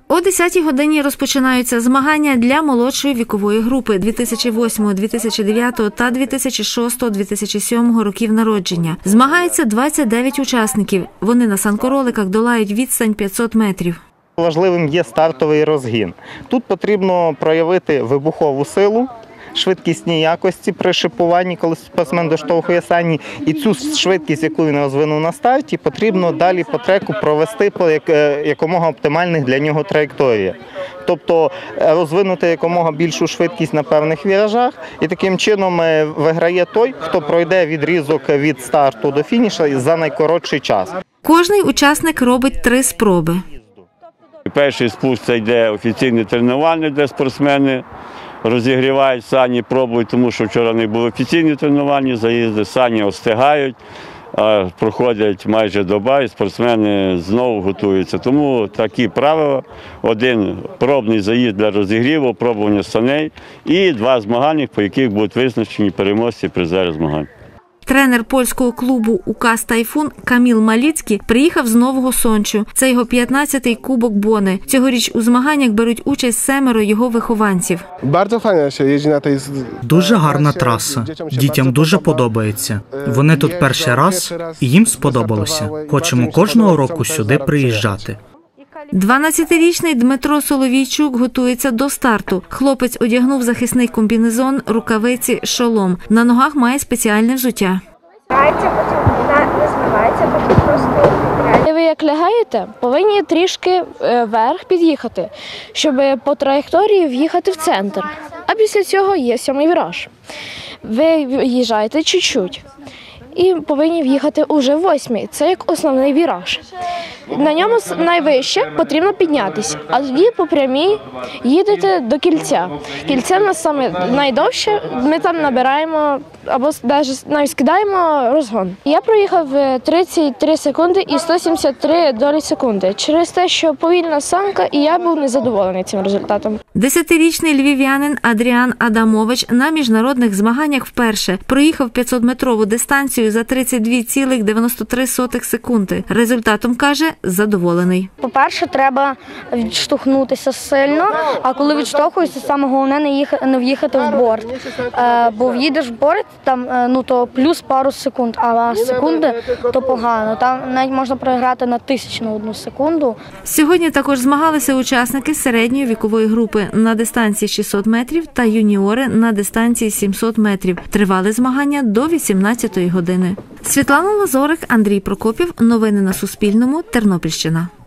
О 10-й годині розпочинаються змагання для молодшої вікової групи 2008, 2009 та 2006-2007 років народження. Змагається 29 учасників. Вони на санкороликах долають відстань 500 метрів. Важливим є стартовий розгін. Тут потрібно проявити вибухову силу, швидкісні якості при шипуванні, коли спортсмен доштовхує сані. І цю швидкість, яку він розвинув на старті, потрібно далі по треку провести по якомога оптимальних для нього траєкторіях. Тобто розвинути якомога більшу швидкість на певних віражах. І таким чином виграє той, хто пройде відрізок від старту до фінішу за найкоротший час. Кожний учасник робить 3 спроби. Перший спуск – це йде офіційний тренувальний, де спортсмени розігрівають сані, пробують, тому що вчора не були офіційні тренувальні заїзди, сані остигають, проходять майже доба і спортсмени знову готуються. Тому такі правила: один пробний заїзд для розігріву, пробування саней і 2 змагальних, по яких будуть визначені переможці і призери змагань. Тренер польського клубу «УКАС Тайфун» Каміл Маліцький приїхав з Нового Сончу. Це його 15-й Кубок Бони. Цьогоріч у змаганнях беруть участь 7 його вихованців. Дуже гарна траса. Дітям дуже подобається. Вони тут перший раз і їм сподобалося. Хочемо кожного року сюди приїжджати. 12-річний Дмитро Соловійчук готується до старту. Хлопець одягнув захисний комбінезон, рукавиці, шолом. На ногах має спеціальне взуття. Ви як лягаєте, повинні трішки вверх під'їхати, щоб по траєкторії в'їхати в центр. А після цього є 7-й віраж. Ви в'їжджаєте чуть-чуть і повинні в'їхати уже в 8-й. Це як основний віраж. На ньому найвище потрібно піднятися, а тоді по прямій їдете до кільця. Кільце у нас саме найдовше, ми там набираємо або навіть скидаємо розгон. Я проїхав 33 секунди і 173 долі секунди через те, що повільна санка, і я був незадоволений цим результатом. 10-річний львів'янин Адріан Адамович на міжнародних змаганнях вперше проїхав 500-метрову дистанцію за 32,93 секунди. Результатом, каже, задоволений. По-перше, треба відштовхнутися сильно, а коли відштовхуєшся, саме головне не в'їхати в борт. Бо в'їдеш в борт, там, то плюс пару секунд, а секунди – то погано. Там навіть можна програти на 1000 секунду. Сьогодні також змагалися учасники середньої вікової групи на дистанції 600 метрів та юніори на дистанції 700 метрів. Тривали змагання до 18-ї години. Світлана Лазорик, Андрій Прокопів. Новини на Суспільному. Тернопільщина.